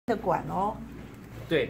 的馆哦。 对，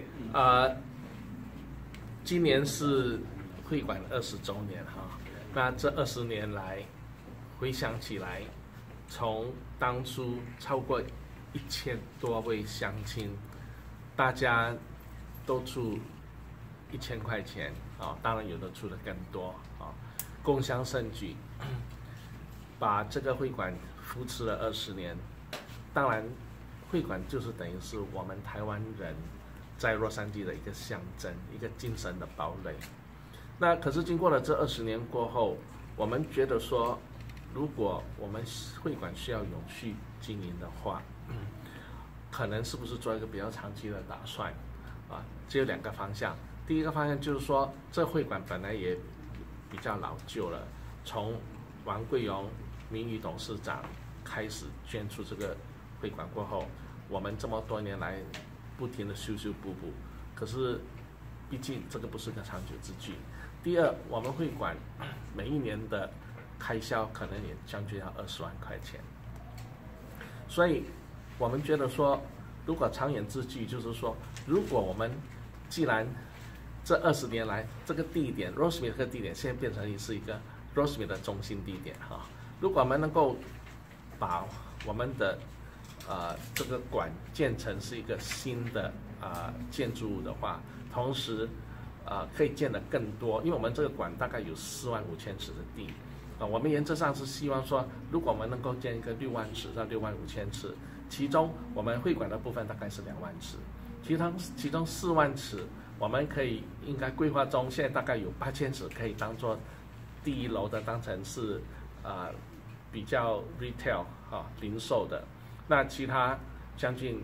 今年是会馆20周年哈。那这20年来，回想起来，从当初超过1000多位乡亲，大家都出1000块钱啊，当然有的出的更多啊，共襄盛举，把这个会馆扶持了20年。当然，会馆就是等于是我们台湾人在洛杉矶的一个象征，一个精神的堡垒。那可是经过了这20年过后，我们觉得说，如果我们会馆需要永续经营的话，可能是不是做一个比较长期的打算啊？只有2个方向。第一个方向就是说，这会馆本来也比较老旧了，从王贵荣名誉董事长开始捐出这个会馆过后，我们这么多年来不停的修修补补，可是毕竟这个不是个长久之计。第二，我们会馆每一年的开销可能也将近要20万块钱，所以我们觉得说，如果长远之计，就是说，如果我们既然这20年来这个地点 Rosemead 这个地点现在变成是一个 Rosemead 的中心地点哈，如果我们能够把我们的这个馆建成是一个新的建筑物的话，同时可以建得更多，因为我们这个馆大概有45000尺的地我们原则上是希望说，如果我们能够建一个6万尺到65000尺，其中我们会馆的部分大概是2万尺，其中4万尺我们可以应该规划中现在大概有8000尺可以当做第1楼的，当成是比较 retail 零售的。那其他将近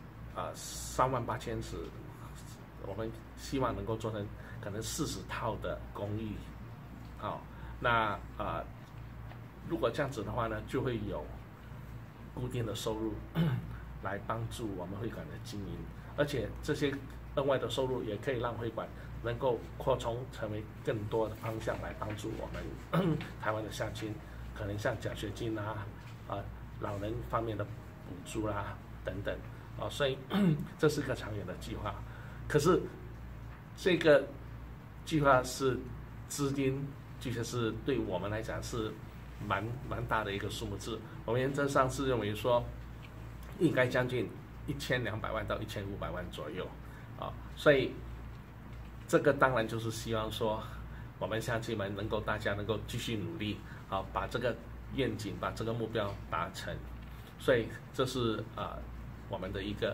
38000尺，我们希望能够做成可能40套的公寓，那如果这样子的话呢，就会有固定的收入来帮助我们会馆的经营，而且这些额外的收入也可以让会馆能够扩充成为更多的方向来帮助我们台湾的乡亲，可能像奖学金老人方面的补助等等所以这是个长远的计划。可是这个计划是资金，就是对我们来讲是蛮大的一个数目字。我们原则上是认为说，应该将近1200万到1500万左右所以这个当然就是希望说，我们乡亲们大家能够继续努力把这个愿景、把这个目标达成。所以这是我们的一个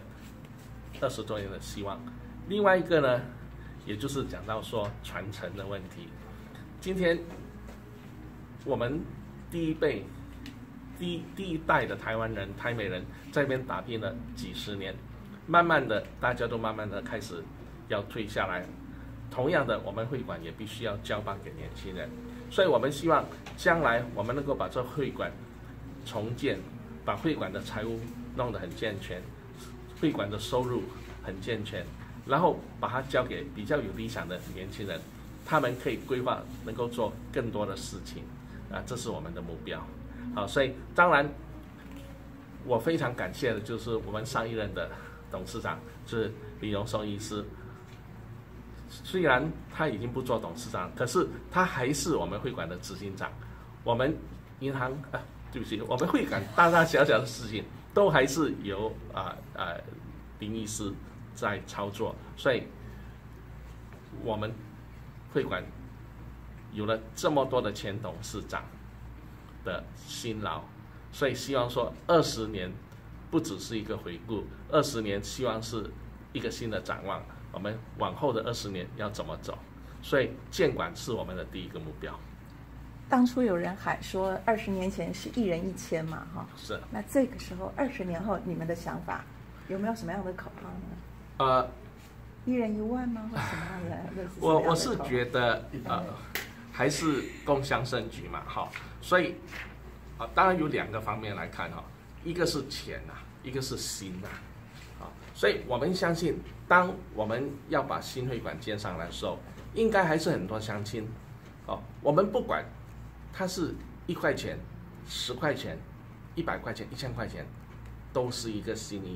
20周年的希望。另外一个呢，也就是讲到说传承的问题。今天我们第一代的台湾人、台美人在这边打拼了几十年，慢慢的大家都慢慢的开始要退下来。同样的，我们会馆也必须要交棒给年轻人。所以我们希望将来我们能够把这会馆重建，把会馆的财务弄得很健全，会馆的收入很健全，然后把它交给比较有理想的年轻人，他们可以规划能够做更多的事情这是我们的目标。所以当然我非常感谢的就是我们上一任的董事长是李荣松医师，虽然他已经不做董事长，可是他还是我们会馆的执行长。我们银行对不起，我们会馆大大小小的事情都还是由林医师在操作，所以我们会馆有了这么多的前董事长的辛劳，所以希望说20年不只是一个回顾，20年希望是一个新的展望，我们往后的20年要怎么走，所以建馆是我们的第一个目标。 当初有人喊说20年前是1人1签嘛是。 那这个时候20年后你们的想法有没有什么样的口号呢？1人1万吗？或什么样的？ 我是觉得还是共襄盛举嘛所以当然有2个方面来看一个是钱一个是心所以我们相信，当我们要把新会馆建上来的时候，应该还是很多乡亲我们不管它是1块钱、10块钱、100块钱、1000块钱，都是一个心意。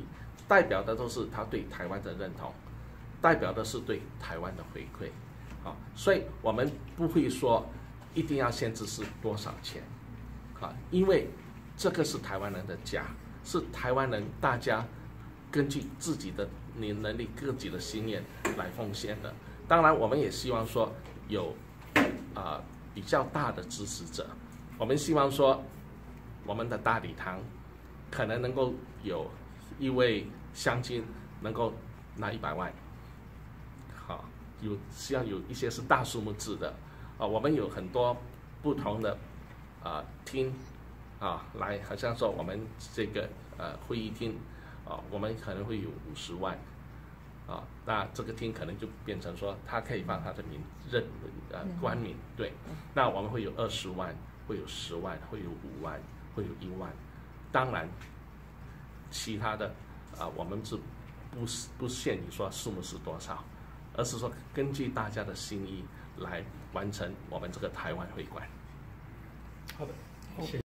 代表的都是他对台湾的认同，代表的是对台湾的回馈，啊，所以我们不会说一定要限制是多少钱，啊，因为这个是台湾人的家，是台湾人大家根据自己的能力、自己的心愿来奉献的。当然，我们也希望说有比较大的支持者，我们希望说我们的大礼堂可能能够有一位乡亲能够拿100万，好，希望有一些是大数目制的，我们有很多不同的厅来，好像说我们这个会议厅我们可能会有50万。那这个厅可能就变成说，他可以放他的官名，对。那我们会有20万，会有10万，会有5万，会有1万。当然，其他的我们是不限于说数目是多少，而是说根据大家的心意来完成我们这个台湾会馆。 好的，谢谢。